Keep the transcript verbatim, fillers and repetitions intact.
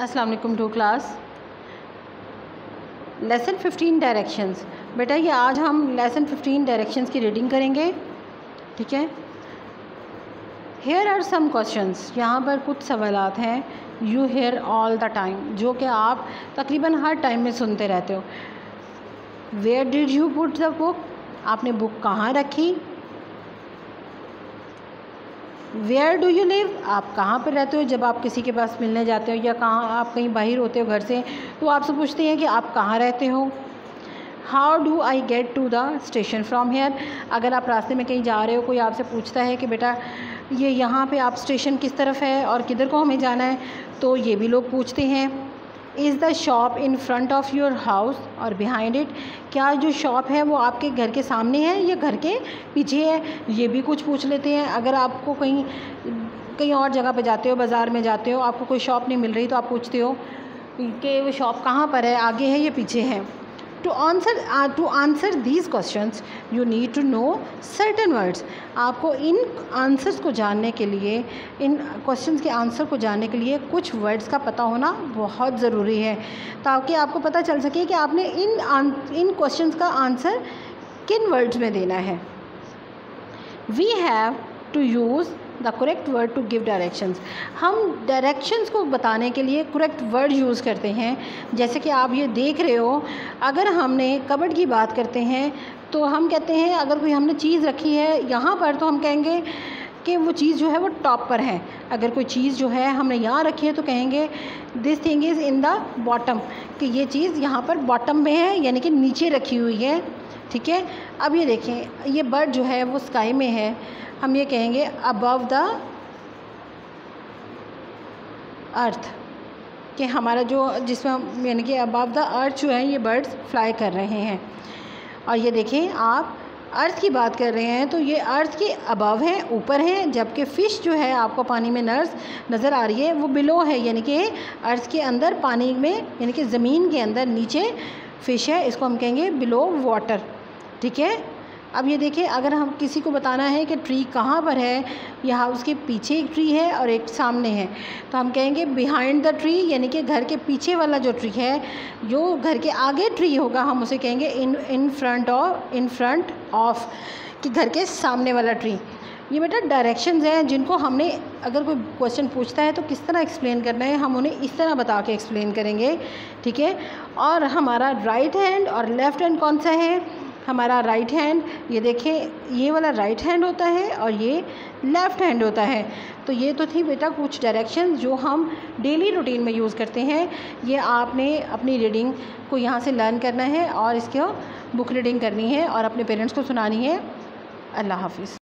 अस्सलाम वालेकुम to class. Lesson fifteen directions. बेटा ये आज हम लेसन फिफ्टीन डायरेक्शंस की रीडिंग करेंगे, ठीक है। हेयर आर सम क्वेश्चंस, यहाँ पर कुछ सवालात हैं you hear all the time, जो कि आप तकरीबन हर टाइम में सुनते रहते हो। Where did you put the book, आपने बुक कहाँ रखी। वेयर डू यू लिव, आप कहाँ पर रहते हो। जब आप किसी के पास मिलने जाते हो या कहाँ आप कहीं बाहर होते हो घर से, तो आपसे पूछते हैं कि आप कहाँ रहते हो। How do I get to the station from here, अगर आप रास्ते में कहीं जा रहे हो, कोई आपसे पूछता है कि बेटा ये यहाँ पे आप स्टेशन किस तरफ है और किधर को हमें जाना है, तो ये भी लोग पूछते हैं। Is the shop in front of your house और बिहाइंड इट, क्या जो शॉप है वो आपके घर के सामने है या घर के पीछे है, ये भी कुछ पूछ लेते हैं। अगर आपको कहीं कहीं और जगह पे जाते हो, बाज़ार में जाते हो, आपको कोई शॉप नहीं मिल रही, तो आप पूछते हो कि वो शॉप कहाँ पर है, आगे है या पीछे है। To answer to answer these questions you need to know certain words, आपको इन आंसर्स को जानने के लिए, इन क्वेश्चंस के आंसर को जानने के लिए कुछ वर्ड्स का पता होना बहुत ज़रूरी है, ताकि आपको पता चल सके कि आपने इन इन क्वेश्चंस का आंसर किन वर्ड्स में देना है। We have to use the correct word to give directions, हम डायरेक्शंस को बताने के लिए करेक्ट वर्ड यूज़ करते हैं। जैसे कि आप ये देख रहे हो, अगर हमने कबर्ड की बात करते हैं तो हम कहते हैं, अगर कोई हमने चीज़ रखी है यहाँ पर, तो हम कहेंगे कि वो चीज़ जो है वो टॉप पर है। अगर कोई चीज़ जो है हमने यहाँ रखी है तो कहेंगे this thing is in the bottom, कि ये चीज़ यहाँ पर बॉटम में है, यानी कि नीचे रखी हुई है, ठीक है। अब ये देखें, ये बर्ड जो है वो स्काई में है, हम ये कहेंगे अबव द अर्थ, कि हमारा जो जिसमें हम यानी कि अबव द अर्थ जो है ये बर्ड्स फ्लाई कर रहे हैं। और ये देखें, आप अर्थ की बात कर रहे हैं तो ये अर्थ के अबव है, ऊपर है, जबकि फ़िश जो है आपको पानी में नर्स नज़र आ रही है वो बिलो है, यानी कि अर्थ के अंदर पानी में, यानी कि ज़मीन के अंदर नीचे फ़िश है, इसको हम कहेंगे बिलो वाटर, ठीक है। अब ये देखिए, अगर हम किसी को बताना है कि ट्री कहाँ पर है, या हाउस के पीछे एक ट्री है और एक सामने है, तो हम कहेंगे बिहाइंड द ट्री, यानी कि घर के पीछे वाला जो ट्री है, जो घर के आगे ट्री होगा हम उसे कहेंगे in in front of in front of कि घर के सामने वाला ट्री। ये बेटा डायरेक्शंस हैं जिनको हमने, अगर कोई क्वेश्चन पूछता है तो किस तरह एक्सप्लेन करना है, हम उन्हें इस तरह बता के एक्सप्लेन करेंगे, ठीक है। और हमारा राइट हैंड और लेफ़्ट हैंड कौन सा है, हमारा राइट हैंड, ये देखें ये वाला राइट हैंड होता है और ये लेफ़्ट हैंड होता है। तो ये तो थी बेटा कुछ डायरेक्शंस जो हम डेली रूटीन में यूज़ करते हैं। ये आपने अपनी रीडिंग को यहाँ से लर्न करना है और इसको बुक रीडिंग करनी है और अपने पेरेंट्स को सुनानी है। अल्लाह हाफ़िज़।